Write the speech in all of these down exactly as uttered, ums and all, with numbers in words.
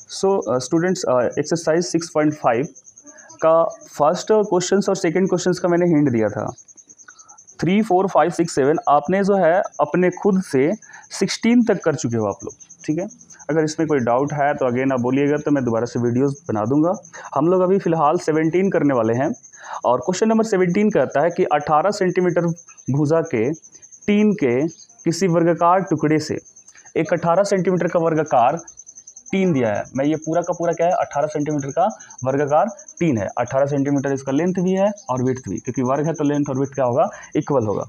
सो students, exercise six point five का first questions और second questions का मैंने हिंट दिया था। Three four five six seven आपने जो है अपने खुद से सिक्सटीन तक कर चुके हो आप लोग, ठीक है। अगर इसमें कोई डाउट है तो अगेन आप बोलिएगा, तो मैं दोबारा से वीडियोस बना दूंगा। हम लोग अभी फ़िलहाल सेवनटीन करने वाले हैं और क्वेश्चन नंबर सेवनटीन कहता है कि अठारह सेंटीमीटर भुजा के टीन के किसी वर्गाकार टुकड़े से एक अठारह सेंटीमीटर का वर्गाकार टीन दिया है। मैं ये पूरा का पूरा क्या है, अठारह सेंटीमीटर का वर्गाकार टीन है। अठारह सेंटीमीटर इसका लेंथ भी है और विड्थ भी, क्योंकि वर्ग है तो लेंथ और विड्थ क्या होगा, इक्वल होगा।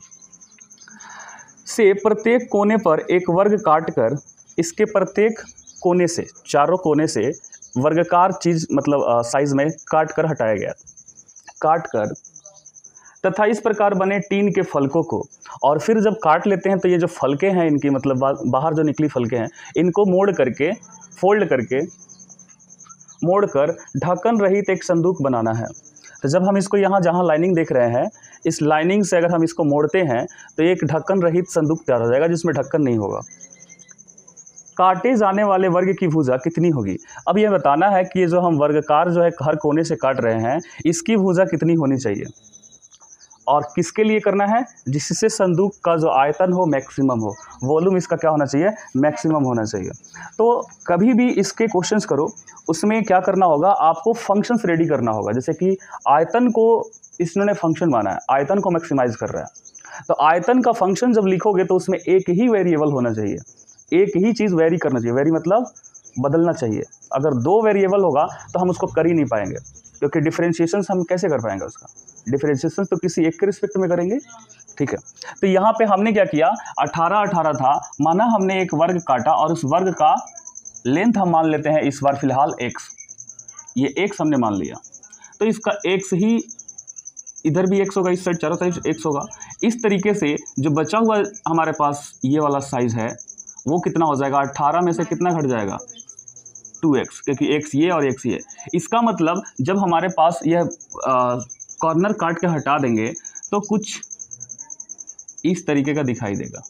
से प्रत्येक कोने पर एक वर्ग काटकर इसके प्रत्येक कोने से, चारों कोने से वर्गाकार चीज मतलब साइज में काट कर हटाया गया, काट कर तथा इस प्रकार बने टीन के फलकों को, और फिर जब काट लेते हैं तो ये जो फलके हैं इनकी मतलब बाहर जो निकली फलके हैं इनको मोड़ करके, फोल्ड करके मोड़ कर ढक्कन रहित एक संदूक बनाना है। तो जब हम इसको यहाँ जहाँ लाइनिंग देख रहे हैं, इस लाइनिंग से अगर हम इसको मोड़ते हैं तो एक ढक्कन रहित संदूक तैयार हो जाएगा जिसमें ढक्कन नहीं होगा। काटे जाने वाले वर्ग की भुजा कितनी होगी। अब यह बताना है कि ये जो हम वर्गकार जो है हर कोने से काट रहे हैं इसकी भुजा कितनी होनी चाहिए, और किसके लिए करना है, जिससे संदूक का जो आयतन हो मैक्सिमम हो, वॉल्यूम इसका क्या होना चाहिए, मैक्सिमम होना चाहिए। तो कभी भी इसके क्वेश्चंस करो उसमें क्या करना होगा, आपको फंक्शंस रेडी करना होगा। जैसे कि आयतन को इसने फंक्शन माना है, आयतन को मैक्सिमाइज कर रहा है, तो आयतन का फंक्शन जब लिखोगे तो उसमें एक ही वेरिएबल होना चाहिए, एक ही चीज़ वेरी करना चाहिए। वेरी मतलब बदलना चाहिए। अगर दो वेरिएबल होगा तो हम उसको कर ही नहीं पाएंगे, क्योंकि डिफरेंशिएशन हम कैसे कर पाएंगे, उसका डिफरेंशिएशन तो किसी एक के रिस्पेक्ट में करेंगे, ठीक है। तो यहाँ पे हमने क्या किया, अठारह अठारह था, माना हमने एक वर्ग काटा और उस वर्ग का लेंथ हम मान लेते हैं इस बार फिलहाल एक्स, ये एक्स हमने मान लिया, तो इसका एक्स ही इधर भी एक्स होगा, इस साइड चारों साइड एक्स होगा। इस तरीके से जो बचा हुआ हमारे पास ये वाला साइज है वो कितना हो जाएगा, अट्ठारह में से कितना घट जाएगा, टू एक्स, क्योंकि एक्स ये और एक्स ये। इसका मतलब जब हमारे पास यह कॉर्नर काट के हटा देंगे तो कुछ इस तरीके का दिखाई देगा।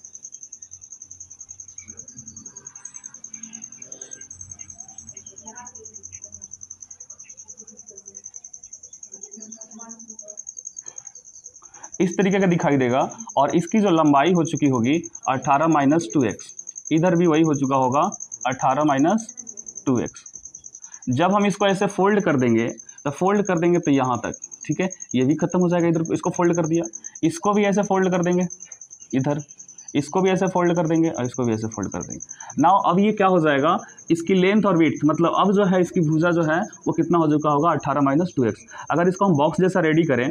इस तरीके का दिखाई देगा, और इसकी जो लंबाई हो चुकी होगी अठारह माइनस टू एक्स, इधर भी वही हो चुका होगा अठारह माइनस टू एक्स। जब हम इसको ऐसे फोल्ड कर देंगे तो फोल्ड कर देंगे तो यहाँ तक, ठीक है, ये भी खत्म हो जाएगा। इधर इसको फोल्ड कर दिया, इसको भी ऐसे फोल्ड कर देंगे, इधर इसको भी ऐसे फोल्ड कर देंगे और इसको भी ऐसे फोल्ड कर देंगे। नाउ अब ये क्या हो जाएगा, इसकी लेंथ और विड्थ मतलब अब जो है इसकी भुजा जो है वो कितना हो चुका होगा, अठारह माइनस टू एक्स। अगर इसको हम बॉक्स जैसा रेडी करें,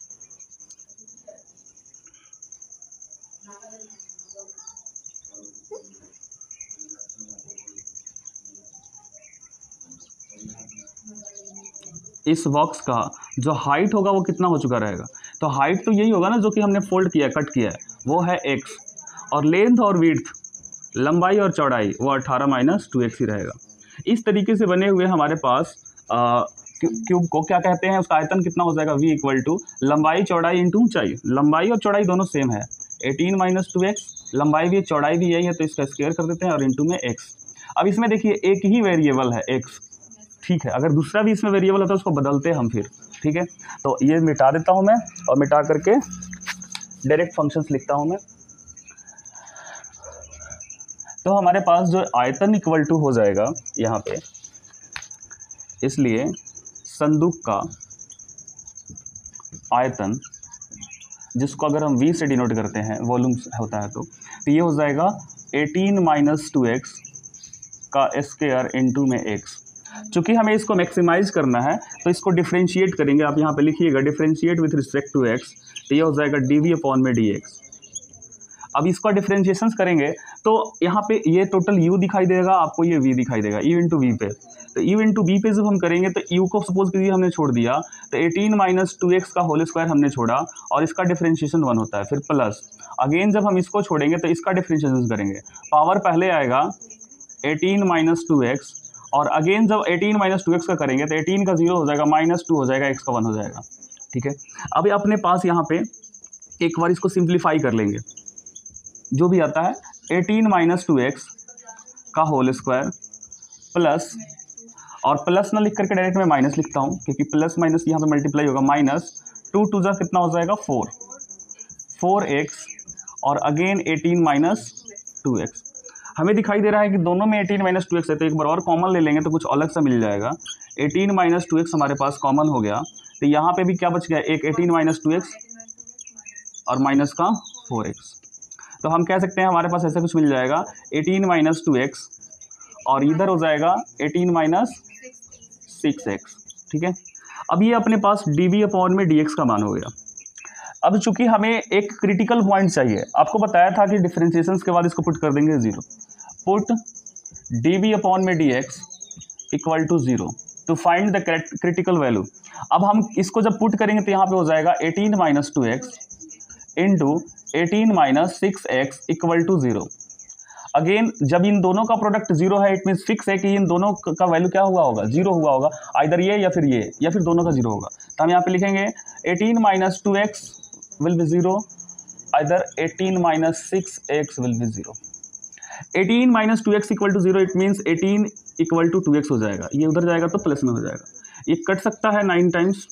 इस बॉक्स का जो हाइट होगा वो कितना हो चुका रहेगा, तो हाइट तो यही होगा ना जो कि हमने फोल्ड किया, कट किया है, वो है x, और लेंथ और विड्थ लंबाई और चौड़ाई वो अठारह माइनस टू एक्स ही रहेगा। इस तरीके से बने हुए हमारे पास क्यूब को क्या कहते हैं, उसका आयतन कितना हो जाएगा, v इक्वल टू लंबाई चौड़ाई इंटू ऊंचाई। लंबाई और चौड़ाई दोनों सेम है, एटीन माइनस टू एक्स, लंबाई भी चौड़ाई भी यही है तो इसका स्क्वायर कर देते हैं और इंटू में x। अब इसमें देखिए एक ही वेरिएबल है x, ठीक है, अगर दूसरा भी इसमें वेरिएबल होता है उसको बदलते हैं हम फिर, ठीक है। तो ये मिटा देता हूं मैं और मिटा करके डायरेक्ट फंक्शंस लिखता हूं मैं। तो हमारे पास जो आयतन इक्वल टू हो जाएगा यहाँ पे, इसलिए संदूक का आयतन जिसको अगर हम v से डिनोट करते हैं, वॉल्यूम होता है, तो, तो ये हो जाएगा एटीन माइनस टू एक्स का स्क्वायर इंटू में x। चूँकि हमें इसको मैक्सिमाइज करना है तो इसको डिफ्रेंशिएट करेंगे, आप यहाँ पे लिखिएगा differentiate with respect to x, तो ये हो जाएगा डी वी अपॉन में डी एक्स। अब इसका डिफ्रेंशिएशन करेंगे तो यहाँ पे ये टोटल u दिखाई देगा, आपको ये v दिखाई देगा, u इंटू वी पे। तो u इंटू वी पे जब हम करेंगे तो u को सपोज कीजिए हमने छोड़ दिया, तो एटीन माइनस टू एक्स का होल स्क्वायर हमने छोड़ा और इसका डिफ्रेंशिएशन वन होता है, फिर प्लस अगेन जब हम इसको छोड़ेंगे तो इसका डिफ्रेंशिएशन करेंगे, पावर पहले आएगा एटीन माइनस टू एक्स, और अगेन जब एटीन माइनस टू एक्स का करेंगे तो एटीन का जीरो हो जाएगा, माइनस टू हो जाएगा, एक्स का वन हो जाएगा, ठीक है। अब अपने पास यहाँ पे एक बार इसको सिंप्लीफाई कर लेंगे, जो भी आता है एटीन माइनस टू एक्स का होल स्क्वायर प्लस, और प्लस ना लिख करके डायरेक्ट मैं माइनस लिखता हूँ क्योंकि प्लस माइनस यहाँ पे मल्टीप्लाई होगा, माइनस टू टू जा कितना हो जाएगा फोर, फोर एक्स और again eighteen minus two x. हमें दिखाई दे रहा है कि दोनों में एटीन माइनस टू एक्स है, तो एक बार और कॉमन ले लेंगे तो कुछ अलग सा मिल जाएगा। एटीन माइनस टू एक्स हमारे पास कॉमन हो गया, तो यहाँ पे भी क्या बच गया, एक एटीन माइनस टू एक्स और माइनस का फोर एक्स। तो हम कह सकते हैं हमारे पास ऐसा कुछ मिल जाएगा एटीन माइनस टू एक्स और इधर हो जाएगा एटीन माइनस सिक्स एक्स। ठीक है, अब ये अपने पास डी वी अपॉन में डी एक्स का मान हो गया। अब चूंकि हमें एक क्रिटिकल पॉइंट चाहिए, आपको बताया था कि डिफरेंशिएशन के बाद इसको पुट कर देंगे zero, put D V upon में D X equal to zero to find the critical value. अब हम इसको जब पुट करेंगे तो यहाँ पे हो जाएगा eighteen minus two x into eighteen minus six x equal to zero. Again जब इन दोनों का प्रोडक्ट जीरो है, इट मीन्स फिक्स है कि इन दोनों का वैल्यू क्या हुआ होगा, जीरो हुआ होगा, आइदर ये या फिर ये या फिर दोनों का जीरो होगा। तो हम यहाँ पे लिखेंगे eighteen minus two x will be zero, either eighteen minus six x will be zero। Eighteen minus two x equal to zero, it means eighteen equal to two x हो जाएगा, ये उधर जाएगा तो प्लस में हो जाएगा, ये कट सकता है nine times,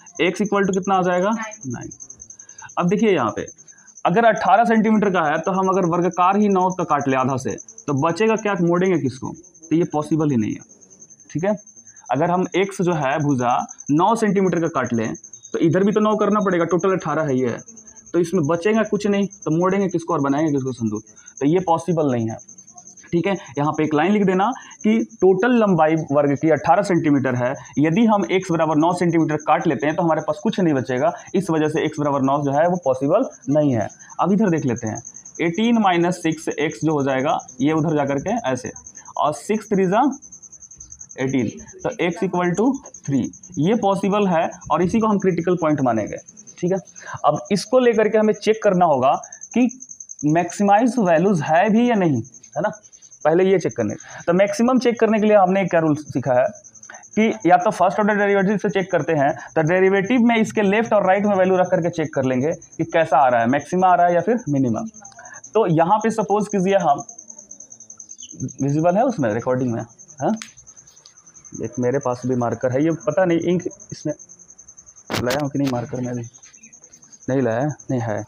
x equal to कितना आ जाएगा नाइन। अब देखिए यहाँ पे अगर अट्ठारह सेंटीमीटर का है तो हम अगर वर्गकार ही नौ का काट ले आधा से तो बचेगा क्या, मोड़ेंगे किसको, तो ये पॉसिबल ही नहीं है। ठीक है, अगर हम x जो है भुजा नौ सेंटीमीटर का काट लें तो इधर भी तो नौ करना पड़ेगा, टोटल अठारह है ये है, तो इसमें बचेगा कुछ नहीं, तो मोड़ेंगे किसको और बनाएंगे किसको संदूक, तो ये पॉसिबल नहीं है। ठीक है, यहाँ पे एक लाइन लिख देना कि टोटल लंबाई वर्ग की अठारह सेंटीमीटर है, यदि हम x बराबर नौ सेंटीमीटर काट लेते हैं तो हमारे पास कुछ नहीं बचेगा, इस वजह से x बराबर नौ जो है वो पॉसिबल नहीं है। अब इधर देख लेते हैं, एटीन माइनस सिक्स एक्स जो हो जाएगा ये उधर जा करके ऐसे, और सिक्स थ्री जा एटीन, तो x इक्वल टू थ्री, ये पॉसिबल है और इसी को हम क्रिटिकल पॉइंट मानेंगे। ठीक है, अब इसको लेकर के हमें चेक करना होगा कि मैक्सिमाइज वैल्यूज है भी या नहीं, है ना, पहले ये चेक करने। तो मैक्सिमम चेक करने के लिए हमने क्या रूल सीखा है कि या तो फर्स्ट ऑर्डर डेरिवेटिव से चेक करते हैं, तो डेरिवेटिव में इसके लेफ्ट और राइट में वैल्यू रख करके चेक कर लेंगे कि कैसा आ रहा है, मैक्सिमा आ रहा है या फिर मिनिमा। तो यहाँ पे सपोज कीजिए हम, विजिबल है उसमें रिकॉर्डिंग में, हाँ एक मेरे पास भी मार्कर है, ये पता नहीं इंक इसमें लाया हूँ कि नहीं, मार्कर में भी नहीं लाया, नहीं है,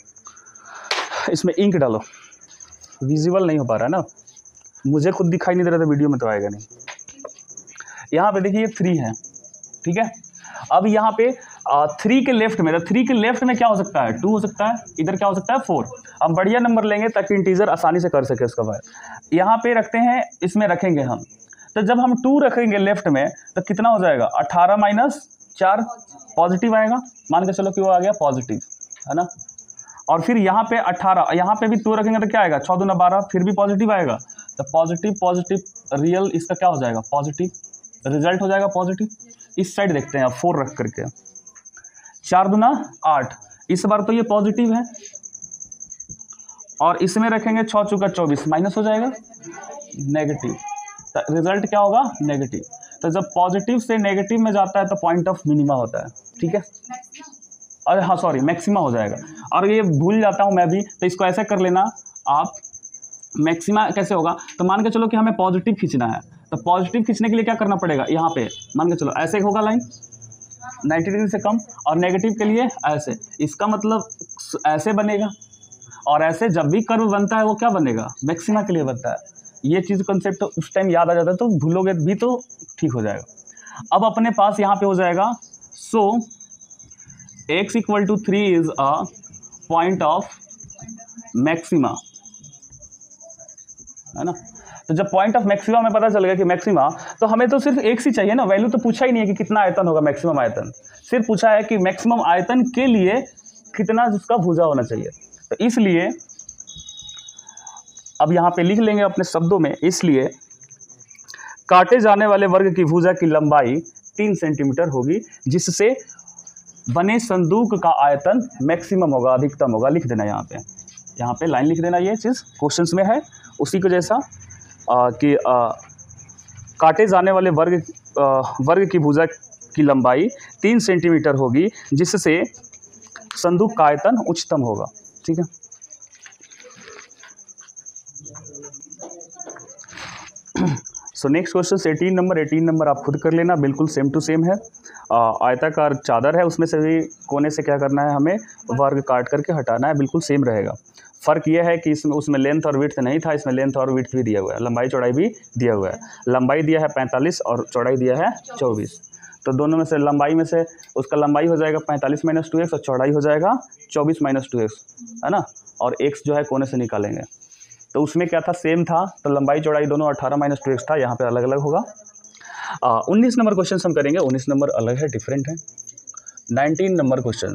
इसमें इंक डालो, विजिबल नहीं हो पा रहा है ना, मुझे खुद दिखाई नहीं दे रहा था, वीडियो में तो आएगा नहीं। यहाँ पे देखिए थ्री है, ठीक है, अब यहाँ पे थ्री के लेफ्ट में, थ्री के लेफ्ट में क्या हो सकता है, टू हो सकता है, इधर क्या हो सकता है फोर। हम बढ़िया नंबर लेंगे ताकि इंटीजर आसानी से कर सके उसका बाहर। यहाँ पे रखते हैं, इसमें रखेंगे हम, तो जब हम टू रखेंगे लेफ्ट में तो कितना हो जाएगा, अठारह माइनस चार, पॉजिटिव आएगा, मान के चलो कि वो आ गया पॉजिटिव, है ना। और फिर यहाँ पे अठारह, यहाँ पे भी टू रखेंगे तो क्या आएगा, चौदह ना बारह, फिर भी पॉजिटिव आएगा, तो पॉजिटिव पॉजिटिव रियल इसका क्या हो जाएगा, पॉजिटिव, रिजल्ट हो जाएगा पॉजिटिव। इस साइड देखते हैं अब फोर रख करके, चार दुना आठ, इस बार तो ये पॉजिटिव है, और इसमें रखेंगे छः चौका चौबीस, माइनस हो जाएगा नेगेटिव, तो रिजल्ट क्या होगा नेगेटिव। तो जब पॉजिटिव से नेगेटिव में जाता है तो पॉइंट ऑफ मिनिमा होता है, ठीक है, अरे हाँ सॉरी मैक्सिमा हो जाएगा। और ये भूल जाता हूँ मैं भी, तो इसको ऐसे कर लेना आप, मैक्सिमा कैसे होगा, तो मान के चलो कि हमें पॉजिटिव खींचना है, तो पॉजिटिव खींचने के लिए क्या करना पड़ेगा, यहाँ पे मान के चलो ऐसे होगा लाइन नाइन्टी डिग्री से कम, और नेगेटिव के लिए ऐसे, इसका मतलब ऐसे बनेगा, और ऐसे जब भी कर्व बनता है वो क्या बनेगा, मैक्सिमा के लिए बनता है। ये चीज़ कंसेप्ट उस टाइम याद आ जाता है तो भूलोगे भी तो ठीक हो जाएगा। अब अपने पास यहाँ पे हो जाएगा, so x equal to three is a point of maxima, है ना। तो जब पॉइंट ऑफ मैक्सिमा में पता चल गया कि मैक्सिमा, तो हमें तो सिर्फ एक ही चाहिए ना, वैल्यू तो पूछा ही नहीं है कि कितना आयतन होगा मैक्सिमम आयतन, सिर्फ पूछा है कि मैक्सिमम आयतन के लिए कितना उसका भुजा होना चाहिए। तो इसलिए अब यहाँ पे लिख लेंगे अपने शब्दों में, इसलिए काटे जाने वाले वर्ग की भुजा की लंबाई तीन सेंटीमीटर होगी, जिससे बने संदूक का आयतन मैक्सिमम होगा, अधिकतम होगा। लिख देना यहाँ पे, यहाँ पे लाइन लिख देना, ये चीज़ क्वेश्चंस में है उसी को जैसा आ, कि आ, काटे जाने वाले वर्ग आ, वर्ग की भुजा की लंबाई तीन सेंटीमीटर होगी, जिससे संदूक का आयतन उच्चतम होगा, ठीक है। So next question eighteen number eighteen number आप खुद कर लेना, बिल्कुल सेम टू सेम है। आयताकार चादर है, उसमें से भी कोने से क्या करना है, हमें वर्ग काट करके हटाना है, बिल्कुल सेम रहेगा। फ़र्क यह है कि इसमें उसमें लेंथ और विड्थ नहीं था, इसमें लेंथ और विड्थ भी दिया हुआ है, लंबाई चौड़ाई भी दिया हुआ है। लंबाई दिया है पैंतालीस और चौड़ाई दिया है चौबीस, तो दोनों में से लंबाई में से उसका लंबाई हो जाएगा पैंतालीस माइनस टू एक्स और चौड़ाई हो जाएगा चौबीस माइनस टू एक्स, है ना। और एक्स जो है कोने से निकालेंगे, तो उसमें क्या था, सेम था, तो लंबाई चौड़ाई दोनों अठारह माइनस टू एक्स था, यहाँ पे अलग अलग होगा। उन्नीस नंबर क्वेश्चन हम करेंगे, उन्नीस नंबर अलग है, डिफरेंट है। नाइनटीन नंबर क्वेश्चन,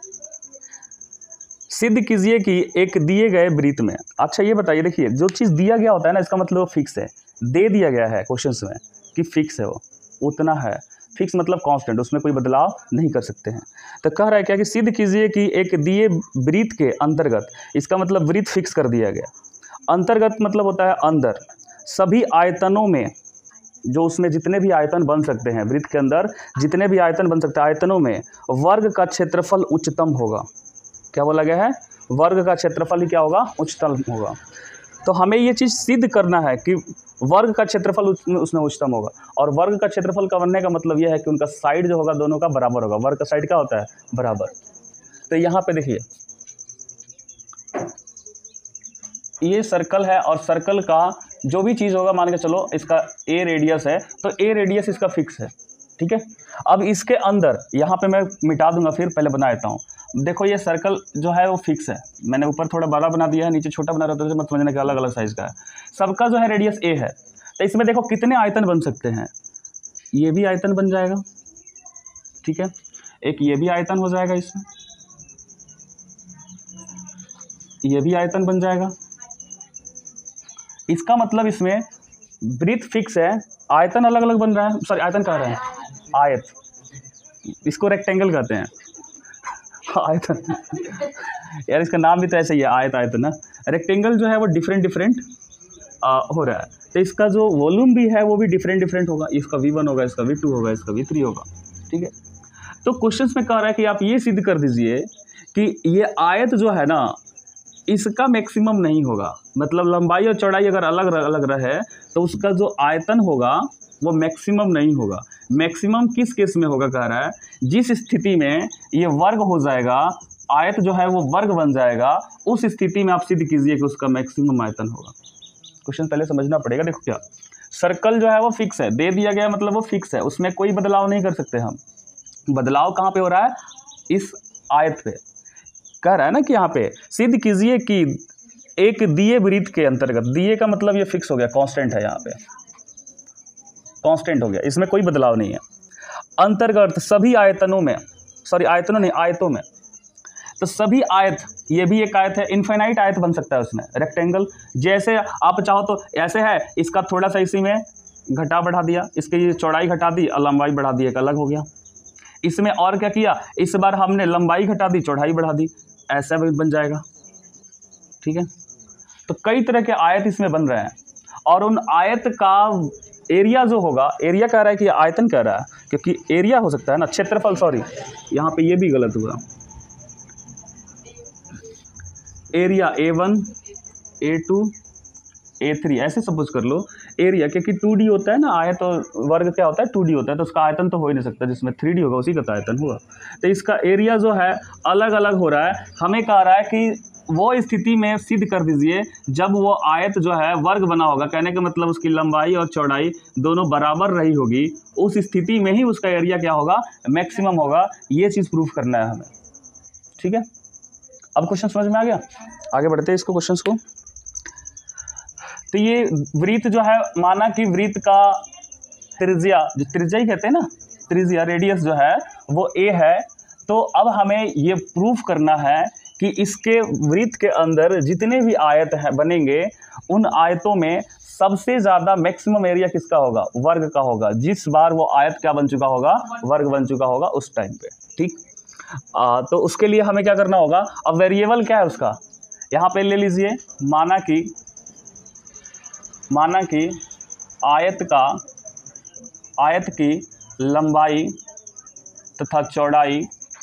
सिद्ध कीजिए कि एक दिए गए वृत्त में, अच्छा ये बताइए, देखिए जो चीज़ दिया गया होता है ना, इसका मतलब वो फिक्स है, दे दिया गया है क्वेश्चंस में कि फिक्स है, वो उतना है, फिक्स मतलब कांस्टेंट, उसमें कोई बदलाव नहीं कर सकते हैं। तो कह रहा है क्या कि सिद्ध कीजिए कि एक दिए वृत्त के अंतर्गत, इसका मतलब वृत्त फिक्स कर दिया गया, अंतर्गत मतलब होता है अंदर, सभी आयतनों में, जो उसमें जितने भी आयतन बन सकते हैं, वृत्त के अंदर जितने भी आयतन बन सकते हैं, आयतनों में वर्ग का क्षेत्रफल उच्चतम होगा। क्या बोला गया है, वर्ग का क्षेत्रफल ही क्या होगा, उच्चतम होगा। तो हमें ये चीज़ सिद्ध करना है कि वर्ग का क्षेत्रफल उसमें उच्चतम होगा, और वर्ग का क्षेत्रफल का बनने का मतलब यह है कि उनका साइड जो होगा दोनों का बराबर होगा। वर्ग का साइड क्या होता है, बराबर। तो यहाँ पे देखिए ये सर्कल है, और सर्कल का जो भी चीज़ होगा, मान के चलो इसका ए रेडियस है, तो ए रेडियस इसका फिक्स है, ठीक है। अब इसके अंदर यहाँ पे मैं मिटा दूंगा, फिर पहले बना देता हूँ। देखो ये सर्कल जो है वो फिक्स है, मैंने ऊपर थोड़ा बड़ा बना दिया है, नीचे छोटा बना रहता है, तो मत समझने का अलग अलग साइज़ का है। सबका जो है रेडियस ए है, तो इसमें देखो कितने आयतन बन सकते हैं, ये भी आयतन बन जाएगा, ठीक है, एक ये भी आयतन हो जाएगा, इसमें ये भी आयतन बन जाएगा। इसका मतलब इसमें वृत्त फिक्स है, आयतन अलग अलग बन रहा है, सॉरी आयतन कह रहे हैं, आयत, इसको रेक्टेंगल कहते हैं आयतन यार इसका नाम भी तो ऐसा ही है, आयत आयतन ना। रेक्टेंगल जो है वो डिफरेंट डिफरेंट हो रहा है, तो इसका जो वॉल्यूम भी है वो भी डिफरेंट डिफरेंट होगा, इसका वी वन होगा, इसका वी टू होगा, इसका वी थ्री होगा, ठीक है। तो क्वेश्चन में कह रहा है कि आप ये सिद्ध कर दीजिए कि ये आयत जो है ना, इसका मैक्सिमम नहीं होगा, मतलब लंबाई और चौड़ाई अगर अलग अलग रहे तो उसका जो आयतन होगा वो मैक्सिमम नहीं होगा। मैक्सिमम किस केस में होगा, कह रहा है जिस स्थिति में ये वर्ग हो जाएगा, आयत जो है वो वर्ग बन जाएगा, उस स्थिति में आप सिद्ध कीजिए कि उसका मैक्सिमम आयतन होगा। क्वेश्चन पहले समझना पड़ेगा। देखो क्या, सर्कल जो है वो फिक्स है, दे दिया गया मतलब वो फिक्स है, उसमें कोई बदलाव नहीं कर सकते हम। बदलाव कहाँ पे हो रहा है, इस आयत पे। कह रहा है ना कि यहाँ पे सिद्ध कीजिए कि एक दिए वृत्त के अंतर्गत, दिए का मतलब ये फिक्स हो गया, कांस्टेंट है, यहाँ पे कांस्टेंट हो गया, इसमें कोई बदलाव नहीं है। अंतर्गत सभी आयतनों में, सॉरी आयतनों नहीं, आयतों में, तो सभी आयत, ये भी एक आयत है, इनफाइनाइट आयत बन सकता है उसमें, रेक्टेंगल। जैसे आप चाहो तो ऐसे है, इसका थोड़ा सा इसी में घटा बढ़ा दिया, इसकी ये चौड़ाई घटा दी और लंबाई बढ़ा दी, एक अलग हो गया। इसमें और क्या किया, इस बार हमने लंबाई घटा दी, चौड़ाई बढ़ा दी, ऐसा भी बन जाएगा, ठीक है। तो कई तरह के आयत इसमें बन रहे हैं, और उन आयत का एरिया जो होगा, एरिया कह रहा है कि आयतन कह रहा है, क्योंकि एरिया हो सकता है ना, क्षेत्रफल, सॉरी यहाँ पे ये भी गलत हुआ, area A one A two A three ऐसे सपोज कर लो एरिया, क्योंकि टू डी होता है ना, आयत और वर्ग क्या होता है, टू डी होता है, तो उसका आयतन तो हो ही नहीं सकता, जिसमें थ्री डी होगा उसी का तो आयतन हुआ। तो इसका एरिया जो है अलग अलग हो रहा है। हमें कह रहा है कि वो स्थिति में सिद्ध कर दीजिए जब वो आयत जो है वर्ग बना होगा, कहने का मतलब उसकी लंबाई और चौड़ाई दोनों बराबर रही होगी, उस स्थिति में ही उसका एरिया क्या होगा, मैक्सिमम होगा। ये चीज़ प्रूफ करना है हमें, ठीक है। अब क्वेश्चन समझ में आ गया, आगे बढ़ते हैं इसको क्वेश्चंस को। तो ये वृत्त जो है, माना कि वृत्त का त्रिज्या, जो त्रिज्या ही कहते हैं ना, त्रिज्या रेडियस जो है वो ए है। तो अब हमें ये प्रूफ करना है कि इसके वृत्त के अंदर जितने भी आयत हैं बनेंगे, उन आयतों में सबसे ज़्यादा मैक्सिमम एरिया किसका होगा, वर्ग का होगा। जिस बार वो आयत क्या बन चुका होगा, वर्ग बन चुका होगा उस टाइम पे, ठीक। आ, तो उसके लिए हमें क्या करना होगा, अब वेरिएबल क्या है उसका, यहाँ पे ले लीजिए, माना कि माना कि आयत का आयत की लंबाई तथा चौड़ाई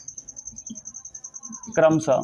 क्रमशः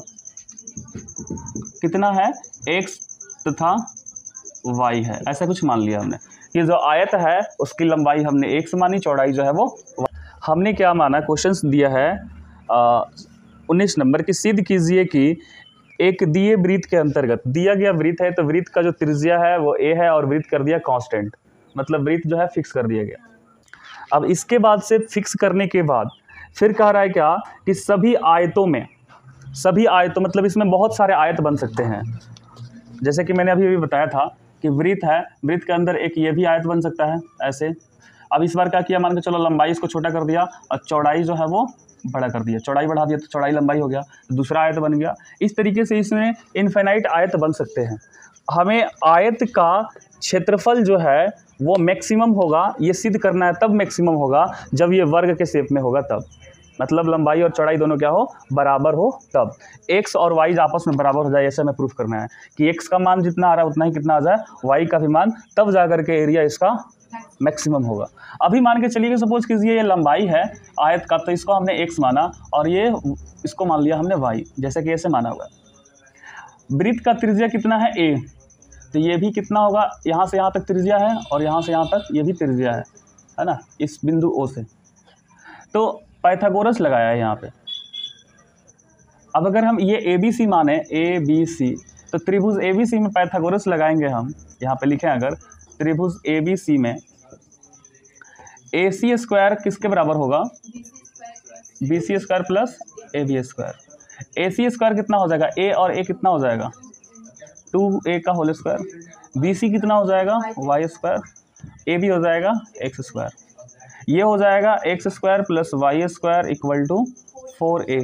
कितना है, x तथा y है, ऐसा कुछ मान लिया हमने। कि जो आयत है उसकी लंबाई हमने एक्स मानी, चौड़ाई जो है वो हमने क्या माना। क्वेश्चंस दिया है उन्नीस नंबर की, सिद्ध कीजिए कि एक दिए वृत्त के अंतर्गत, दिया गया वृत्त है तो वृत्त का जो त्रिज्या है वो ए है और वृत्त कर दिया कांस्टेंट, मतलब वृत्त जो है फिक्स कर दिया गया। अब इसके बाद से फिक्स करने के बाद फिर कह रहा है क्या कि सभी आयतों में, सभी आयतों मतलब इसमें बहुत सारे आयत बन सकते हैं। जैसे कि मैंने अभी अभी बताया था कि वृत्त है, वृत्त के अंदर एक ये भी आयत बन सकता है ऐसे। अब इस बार क्या किया, मान के चलो लंबाई इसको छोटा कर दिया और चौड़ाई जो है वो बड़ा कर दिया, चौड़ाई बढ़ा दिया तो चौड़ाई लंबाई हो गया, दूसरा आयत बन गया। इस तरीके से इसमें इनफाइनाइट आयत बन सकते हैं। हमें आयत का क्षेत्रफल जो है वो मैक्सिमम होगा, ये सिद्ध करना है, तब मैक्सिमम होगा जब ये वर्ग के शेप में होगा, तब मतलब लंबाई और चौड़ाई दोनों क्या हो, बराबर हो, तब एक्स और वाई आपस में बराबर हो जाए, ऐसा हमें प्रूफ करना है कि एक्स का मान जितना आ रहा है उतना ही कितना आ जाए वाई का भी मान, तब जा करके एरिया इसका मैक्सिमम होगा। अभी मान के चलिए कि सपोज कीजिए ये लंबाई है आयत का, तो इसको हमने एक्स माना और ये इसको मान लिया हमने वाई, जैसे कि ऐसे माना हुआ है। वृत्त का त्रिज्या कितना है, ए, तो ये भी कितना होगा, यहाँ से यहाँ तक त्रिज्या है और यहाँ से यहाँ तक ये भी त्रिज्या है, है ना, इस बिंदु ओ से। तो पाइथागोरस लगाया है यहाँ पे। अब अगर हम ये ए बी सी माने, ए बी सी, तो त्रिभुज ए बी सी में पाइथागोरस लगाएंगे हम। यहाँ पे लिखें अगर त्रिभुज ए बी सी में ए सी स्क्वायर किसके बराबर होगा, B C square plus A B square. A C square कितना हो जाएगा, ए और ए कितना हो जाएगा, टू ए का होल स्क्वायर। बी सी कितना हो जाएगा, वाई स्क्वायर। ए बी हो जाएगा एक्स स्क्वायर। ये हो जाएगा X square plus Y square equal to four A,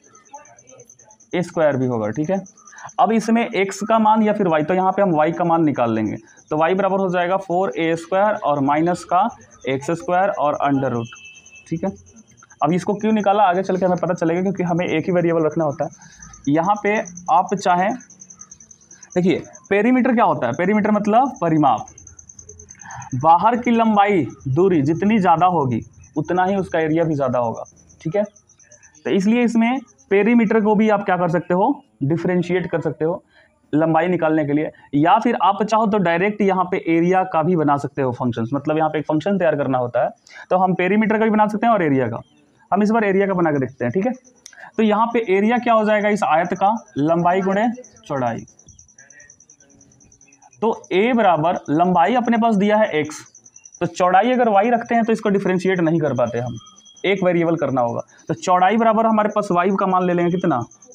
A square भी होगा, ठीक है। अब इसमें x का मान या फिर y, तो यहाँ पे हम y का मान निकाल लेंगे, तो y बराबर हो जाएगा फोर ए स्क्वायर और माइनस का एक्स स्क्वायर और अंडर रूट, ठीक है। अब इसको क्यों निकाला आगे चल के हमें पता चलेगा, क्योंकि हमें एक ही वेरिएबल रखना होता है। यहाँ पे आप चाहें, देखिए पेरीमीटर क्या होता है, पेरीमीटर मतलब परिमाप। बाहर की लंबाई दूरी जितनी ज़्यादा होगी उतना ही उसका एरिया भी ज़्यादा होगा, ठीक है। तो इसलिए इसमें पेरीमीटर को भी आप क्या कर सकते हो, डिफरेंशिएट कर सकते हो लंबाई निकालने के लिए, या फिर आप चाहो तो डायरेक्ट यहाँ पे एरिया का भी बना सकते हो फंक्शंस। मतलब यहाँ पे एक फंक्शन तैयार करना होता है तो हम पेरीमीटर का भी बना सकते हैं और एरिया का। हम इस बार एरिया का बना के देखते हैं, ठीक है। तो यहाँ पे एरिया क्या हो जाएगा, इस आयत का लंबाई गुणे चौड़ाई। तो a बराबर लंबाई अपने पास दिया है x, तो चौड़ाई अगर y रखते हैं तो इसको डिफरेंशिएट नहीं कर पाते हम, एक वेरिएबल करना होगा। तो चौड़ाई बराबर हमारे पास y का मान ले लेंगे कितना,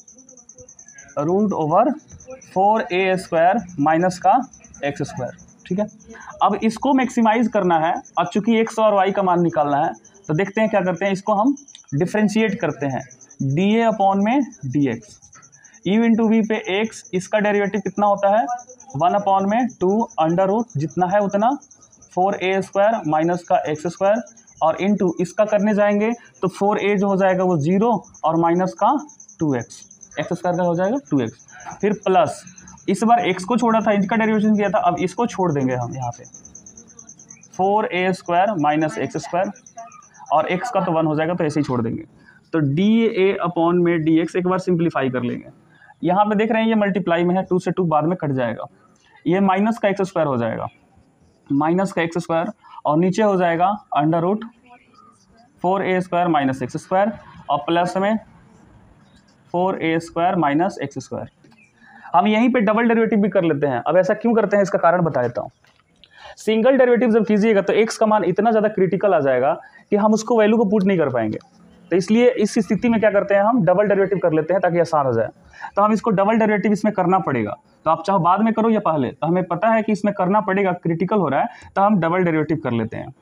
root over four A square minus का एक्स स्क्वायर, ठीक है। अब इसको मैक्सिमाइज करना है, अब चूंकि x और y का मान निकालना है तो देखते हैं क्या करते हैं, इसको हम डिफरेंशिएट करते हैं डी ए अपॉन में D X. U into V पे x, इसका डेरिवेटिव कितना होता है, वन अपॉन में टू अंडर रूट जितना है उतना फोर ए स्क्वायर माइनस का एक्स स्क्वायर, और इंटू इसका करने जाएंगे तो फोर ए जो हो जाएगा वो जीरो और माइनस का टू एक्स, एक्स स्क्वायर का हो जाएगा टू एक्स, फिर प्लस इस बार x को छोड़ा था, इनका डेरिवेशन किया था, अब इसको छोड़ देंगे हम यहाँ पे four A square minus X square, और x का तो वन हो जाएगा तो ऐसे ही छोड़ देंगे। तो डी ए अपॉन में डी एक्स एक बार सिंप्लीफाई कर लेंगे। यहाँ पे देख रहे हैं ये मल्टीप्लाई में है, टू से टू बाद में कट जाएगा, ये माइनस का एक्स स्क्वायर हो जाएगा, माइनस का एक्स स्क्वायर, और नीचे हो जाएगा under root four A square minus X square और प्लस में four A square minus X square. हम यहीं पे डबल डेरिवेटिव भी कर लेते हैं। अब ऐसा क्यों करते हैं इसका कारण बता देता हूँ। सिंगल डेरिवेटिव जब कीजिएगा तो एक्स का मान इतना ज़्यादा क्रिटिकल आ जाएगा कि हम उसको वैल्यू को पुट नहीं कर पाएंगे। तो इसलिए इस स्थिति में क्या करते हैं, हम डबल डेरिवेटिव कर लेते हैं ताकि आसान हो जाए। तो हम इसको डबल डेरिवेटिव इसमें करना पड़ेगा, तो आप चाहे बाद में करो या पहले, तो हमें पता है कि इसमें करना पड़ेगा, क्रिटिकल हो रहा है, तो हम डबल डेरिवेटिव कर लेते हैं।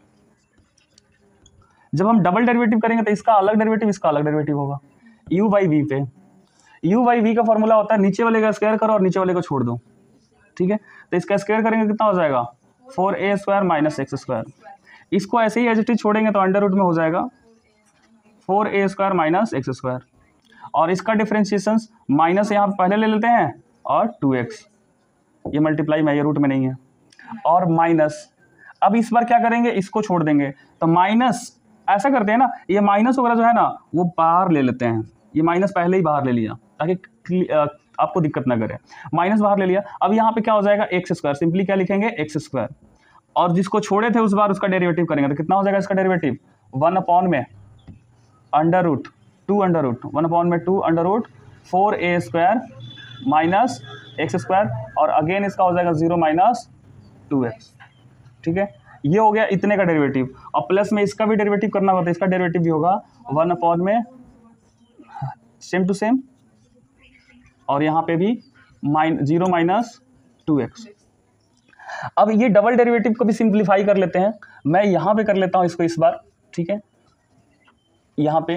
जब हम डबल डेरिवेटिव करेंगे तो इसका अलग डेरिवेटिव, इसका अलग डेरिवेटिव होगा। यू बाई वी पे, यू बाई वी का फॉर्मूला होता है नीचे वाले का स्क्वायर करो और नीचे वाले को छोड़ दो, ठीक है। तो इसका स्क्वायर करेंगे कितना हो जाएगा, four A square minus X square. इसको ऐसे ही एज इट इज छोड़ेंगे तो अंडर रूट में हो जाएगा four A square minus X square, और इसका डिफरेंशिएशन माइनस यहाँ पहले ले लेते हैं और टू एक्स, ये मल्टीप्लाई में, ये रूट में नहीं है, और माइनस। अब इस बार क्या करेंगे, इसको छोड़ देंगे तो माइनस, ऐसा करते हैं ना, ये माइनस वगैरह जो है ना वो बाहर ले लेते हैं, ये माइनस पहले ही बाहर ले लिया ताकि आपको दिक्कत ना करे, माइनस बाहर ले लिया। अब यहाँ पे क्या हो जाएगा, एक्स स्क्वायर, सिंपली क्या लिखेंगे, एक्स स्क्वायर, और जिसको छोड़े थे उस बार उसका डेरिवेटिव करेंगे तो कितना हो जाएगा इसका डेरिवेटिव, वन अपॉन में under root two under root one upon में two under root four A square minus X square, और अगेन इसका हो जाएगा जीरो माइनस टू एक्स। ठीक है, ये हो गया इतने का डेरिवेटिव, और प्लस में इसका भी डेरिवेटिव करना होता है, इसका डेरिवेटिव भी होगा वन अपॉन में सेम टू सेम, और यहाँ पे भी माइन जीरो माइनस टू एक्स। अब ये डबल डेरिवेटिव को भी सिंप्लीफाई कर लेते हैं, मैं यहाँ पे कर लेता हूँ इसको इस बार। ठीक है, यहाँ पे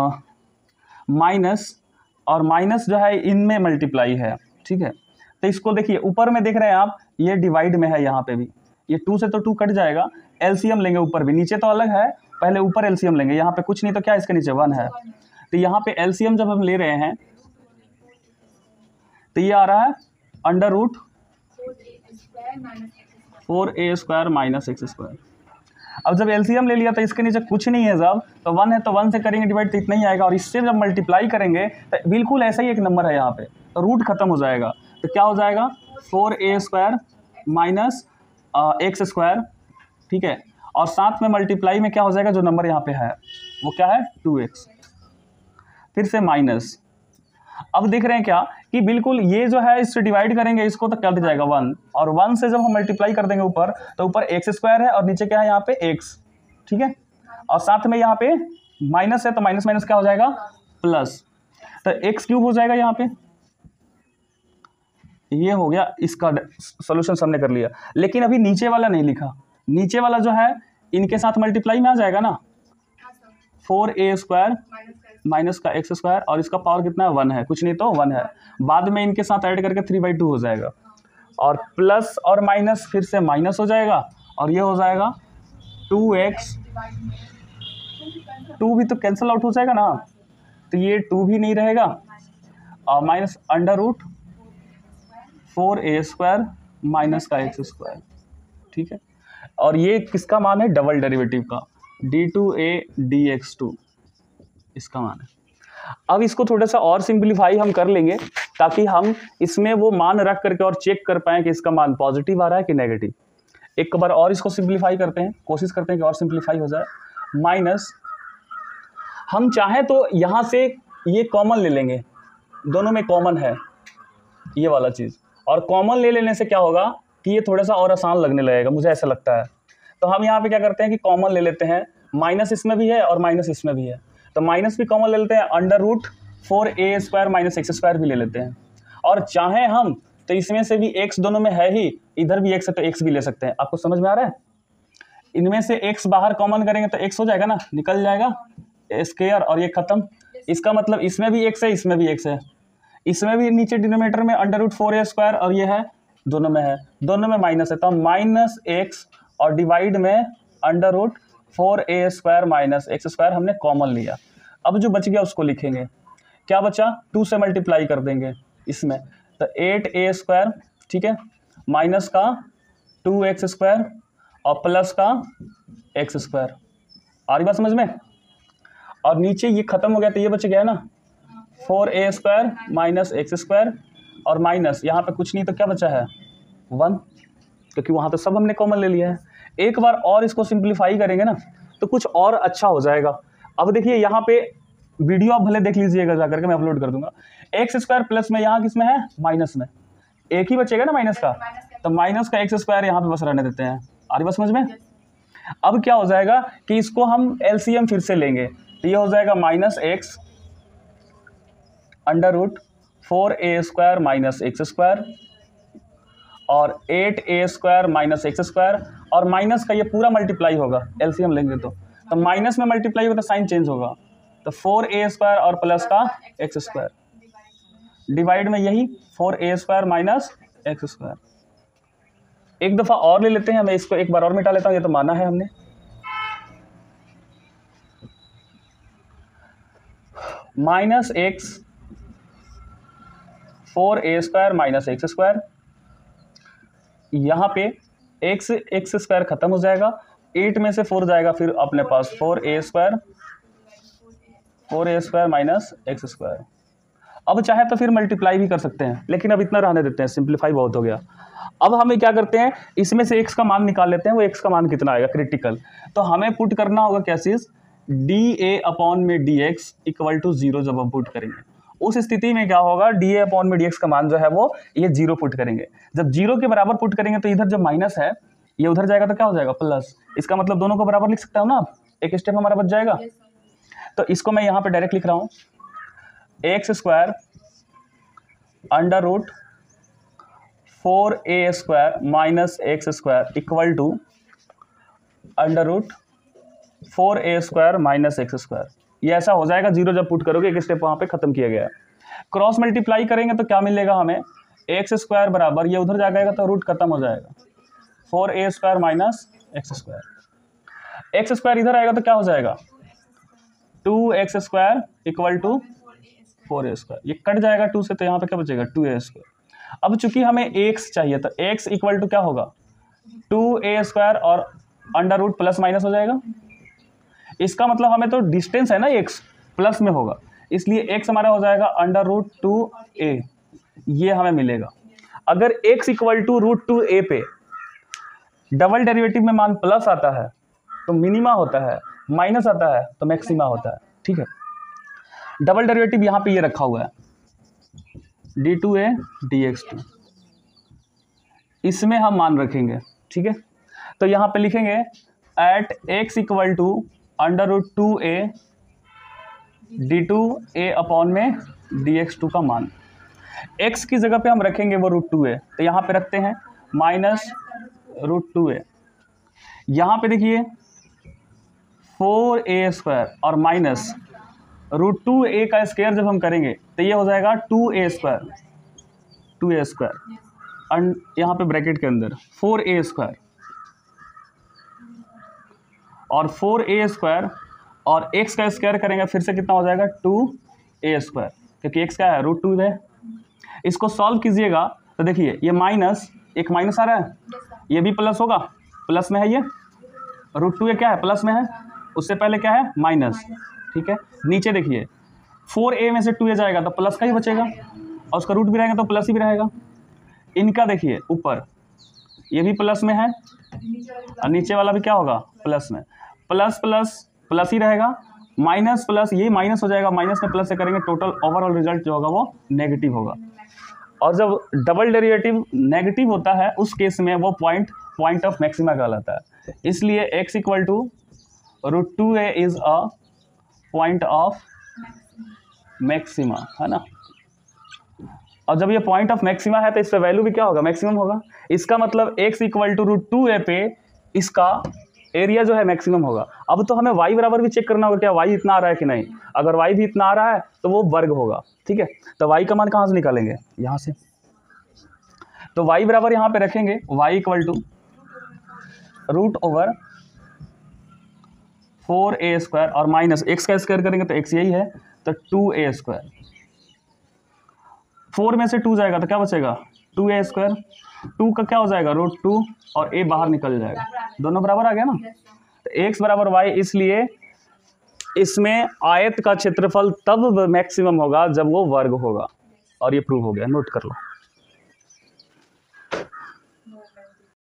माइनस और माइनस जो है इनमें मल्टीप्लाई है। ठीक है, तो इसको देखिए ऊपर में देख रहे हैं आप, ये डिवाइड में है, यहाँ पे भी ये टू से तो टू कट जाएगा, एलसीएम लेंगे ऊपर भी, नीचे तो अलग है, पहले ऊपर एलसीएम लेंगे, यहाँ पे कुछ नहीं तो क्या इसके नीचे वन है, तो यहाँ पे एलसीएम जब हम ले रहे हैं तो ये आ रहा है under root four A square minus X square. अब जब एलसीएम ले लिया तो इसके नीचे कुछ नहीं है जब, तो वन है तो वन से करेंगे डिवाइड तो इतना ही आएगा, और इससे जब मल्टीप्लाई करेंगे तो बिल्कुल ऐसा ही एक नंबर है यहाँ पे, तो रूट खत्म हो जाएगा, तो क्या हो जाएगा four A square minus X square. ठीक है, और साथ में मल्टीप्लाई में क्या हो जाएगा, जो नंबर यहाँ पे है वो क्या है टू एक्स, फिर से माइनस। अब देख रहे हैं क्या कि बिल्कुल ये जो है इससे डिवाइड करेंगे इसको तो कट जाएगा वन, और वन से जब हम मल्टीप्लाई कर देंगे ऊपर तो ऊपर एक्स स्क्वायर है और नीचे क्या है यहाँ पे एक्स। ठीक है, और साथ में यहाँ पे माइनस है तो माइनस माइनस क्या हो जाएगा प्लस, तो एक्स क्यूब हो जाएगा यहाँ पे। ये हो गया, इसका सोल्यूशन हमने कर लिया, लेकिन अभी नीचे वाला नहीं लिखा, नीचे वाला जो है इनके साथ मल्टीप्लाई में आ जाएगा ना, फोर ए स्क्वायर माइनस का एक्स स्क्वायर, और इसका पावर कितना है वन है, कुछ नहीं तो वन है, बाद में इनके साथ ऐड करके थ्री बाई टू हो जाएगा, और प्लस और माइनस फिर से माइनस हो जाएगा, और ये हो जाएगा टू एक्स, टू भी तो कैंसिल आउट हो जाएगा ना, तो ये टू भी नहीं रहेगा, और minus under root four A square minus का एक्स स्क्वायर। ठीक है, और ये किसका मान है डबल डेरिवेटिव का, D two A D X two, इसका मान है। अब इसको थोड़ा सा और सिंप्लीफाई हम कर लेंगे ताकि हम इसमें वो मान रख करके और चेक कर पाएँ कि इसका मान पॉजिटिव आ रहा है कि नेगेटिव। एक बार और इसको सिंप्लीफाई करते हैं, कोशिश करते हैं कि और सिंप्लीफाई हो जाए। माइनस हम चाहें तो यहाँ से ये कॉमन ले लेंगे, दोनों में कॉमन है ये वाला चीज़, और कॉमन ले लेने से क्या होगा कि ये थोड़ा सा और आसान लगने लगेगा, मुझे ऐसा लगता है। तो हम यहाँ पे क्या करते हैं कि कॉमन ले लेते हैं, माइनस इसमें भी है और माइनस इसमें भी है, तो माइनस भी कॉमन ले लेते हैं, under root four A square minus X square भी ले लेते हैं, और चाहें हम तो इसमें से भी एक्स दोनों में है ही, इधर भी एक्स है तो एक्स भी ले सकते हैं। आपको समझ में आ रहा है, इनमें से एक्स बाहर कॉमन करेंगे तो एक्स हो जाएगा ना, निकल जाएगा स्क्वायर, और ये खत्म। इसका मतलब इसमें भी एक्स है इसमें भी एक्स है, इसमें भी नीचे डिनोमिनेटर में under root four A square, और ये है दोनों में है, दोनों में माइनस है, तो माइनस एक्स और डिवाइड में under root four A square minus X square हमने कॉमन लिया। अब जो बच गया उसको लिखेंगे, क्या बचा, टू से मल्टीप्लाई कर देंगे इसमें, तो एट ए स्क्वायर, ठीक है, माइनस का टू एक्स स्क्वायर और प्लस का एक्स स्क्वायर। आ रही बात समझ में, और नीचे ये खत्म हो गया तो ये बच गया ना, four A square minus X square, और माइनस यहाँ पे कुछ नहीं तो क्या बचा है वन, क्योंकि वहाँ तो सब हमने कॉमन ले लिया है। एक बार और इसको सिंप्लीफाई करेंगे ना तो कुछ और अच्छा हो जाएगा। अब देखिए यहाँ पे वीडियो आप भले देख लीजिएगा जाकर के, मैं अपलोड कर दूंगा। एक्स स्क्वायर प्लस में यहाँ किस में है माइनस में, एक ही बचेगा ना माइनस का, तो माइनस का एक्स स्क्वायर यहाँ पे बस रहने देते हैं। आ रही बात समझ में। अब क्या हो जाएगा कि इसको हम एलसीएम फिर से लेंगे, तो ये हो जाएगा minus X under root four A square minus X square, और eight A square minus X square, और माइनस का ये पूरा मल्टीप्लाई होगा, एलसीएम लेंगे तो तो माइनस में मल्टीप्लाई होगा तो साइन चेंज होगा, तो फोर ए स्क्वायर और प्लस का एक्स स्क्वायर, डिवाइड में यही four A square minus X square. एक दफ़ा और ले लेते हैं, मैं इसको एक बार और मिटा लेता हूँ, ये तो माना है हमने। Minus X four A square minus X square, यहाँ पे एक्स एक्स स्क्वायर खत्म हो जाएगा, एट में से फोर जाएगा, फिर अपने पास four A square four A square minus X square. अब चाहे तो फिर मल्टीप्लाई भी कर सकते हैं, लेकिन अब इतना रहने देते हैं, सिंप्लीफाई बहुत हो गया। अब हमें क्या करते हैं, इसमें से x का मान निकाल लेते हैं, वो x का मान कितना आएगा क्रिटिकल। तो हमें पुट करना होगा क्या चीज, डी ए अपॉन में D X equal to zero. जब हम पुट करेंगे उस स्थिति में क्या होगा, डी ए अपॉन में डी एक्स का मान जो है वो ये जीरो पुट करेंगे। जब जीरो के बराबर पुट करेंगे तो इधर जब माइनस है ये उधर जाएगा तो क्या हो जाएगा प्लस। इसका मतलब दोनों को बराबर लिख सकता हूँ ना, एक स्टेप हमारा बच जाएगा। तो इसको मैं यहाँ पे डायरेक्ट लिख रहा हूँ, X square under root four A square minus X square equal to under root four A square minus X square. ये ऐसा हो जाएगा, जीरो जब पुट करोगे एक स्टेप वहाँ पे खत्म किया गया है। क्रॉस मल्टीप्लाई करेंगे तो क्या मिलेगा हमें, एक्स स्क्वायर बराबर ये उधर जाएगा तो रूट खत्म हो जाएगा, four A square minus X square. X square इधर आएगा तो क्या हो जाएगा, two X square equal to four A square. ये कट जाएगा टू से तो यहाँ पे क्या बचेगा, टू ए स्क्वायर। अब चूंकि हमें एक्स चाहिए तो एक्स इक्वल टू क्या होगा, टू ए स्क्वायर और अंडर रूट प्लस माइनस हो जाएगा। इसका मतलब हमें तो डिस्टेंस है ना एक्स प्लस में होगा, इसलिए एक्स हमारा हो जाएगा अंडर रूट टू ए, ये हमें मिलेगा। अगर X equal to root two A पे डबल डेरिवेटिव में मान प्लस आता है तो मिनिमा होता है, माइनस आता है तो मैक्सिमा होता है। ठीक है, डबल डेरिवेटिव यहाँ पे ये रखा हुआ है D two A D X two, इसमें हम मान रखेंगे। ठीक है, तो यहाँ पे लिखेंगे at X equal to under root two A D two A upon में डी एक्स टू का मान। x की जगह पे हम रखेंगे वो रूट टू ए, तो यहाँ पे रखते हैं माइनस रूट टू ए। यहाँ पे देखिए फोर ए स्क्वायर और माइनस रूट टू ए का स्क्वायर जब हम करेंगे तो ये हो जाएगा two A square, two A square and यहाँ पे ब्रैकेट के अंदर फोर ए स्क्वायर और फोर ए स्क्वायर और एक्स का स्क्वायर करेंगे फिर से कितना हो जाएगा, टू ए स्क्वायर, क्योंकि एक्स क्या है रूट टू है। इसको सॉल्व कीजिएगा तो देखिए ये माइनस, एक माइनस आ रहा है, ये भी प्लस होगा, प्लस में है ये रूट टू ए क्या है प्लस में है, उससे पहले क्या है माइनस। ठीक है, नीचे देखिए फोर ए में से टू ए जाएगा तो प्लस का ही बचेगा और उसका रूट भी रहेगा तो प्लस ही भी रहेगा। इनका देखिए ऊपर ये भी प्लस में है और नीचे वाला भी क्या होगा प्लस में, प्लस प्लस प्लस ही रहेगा, माइनस प्लस ये माइनस हो जाएगा, माइनस में प्लस से करेंगे टोटल ओवरऑल रिजल्ट जो होगा वो नेगेटिव होगा। और जब डबल डेरिवेटिव नेगेटिव होता है उस केस में वो पॉइंट पॉइंट ऑफ मैक्सिमा कहलाता है। इसलिए x equal to root two A is a point of maxima, है ना। और जब ये पॉइंट ऑफ मैक्सिमा है तो इस पे वैल्यू भी क्या होगा, मैक्सिमम होगा। इसका मतलब x equal to root two A पे इसका एरिया जो है मैक्सिमम होगा। अब तो हमें y बराबर भी चेक करना होगा, क्या y इतना आ रहा है कि नहीं। अगर y भी इतना आ रहा है तो वो वर्ग होगा। ठीक है, तो y का मान कहाँ से निकालेंगे, यहाँ से। तो y बराबर यहाँ पे रखेंगे y equal to root over four A square और माइनस एक्स का स्क्वायर करेंगे तो x यही है तो टू ए स्क्वायर। फोर में से टू जाएगा तो क्या बचेगा, टू ए स्क्वायर। टू का क्या हो जाएगा रूट टू और ए बाहर निकल जाएगा, दोनों बराबर आ गया ना। तो एक्स बराबर वाई, इसलिए इसमें आयत का क्षेत्रफल तब मैक्सिमम होगा जब वो वर्ग होगा। और ये प्रूव हो गया, नोट कर लो।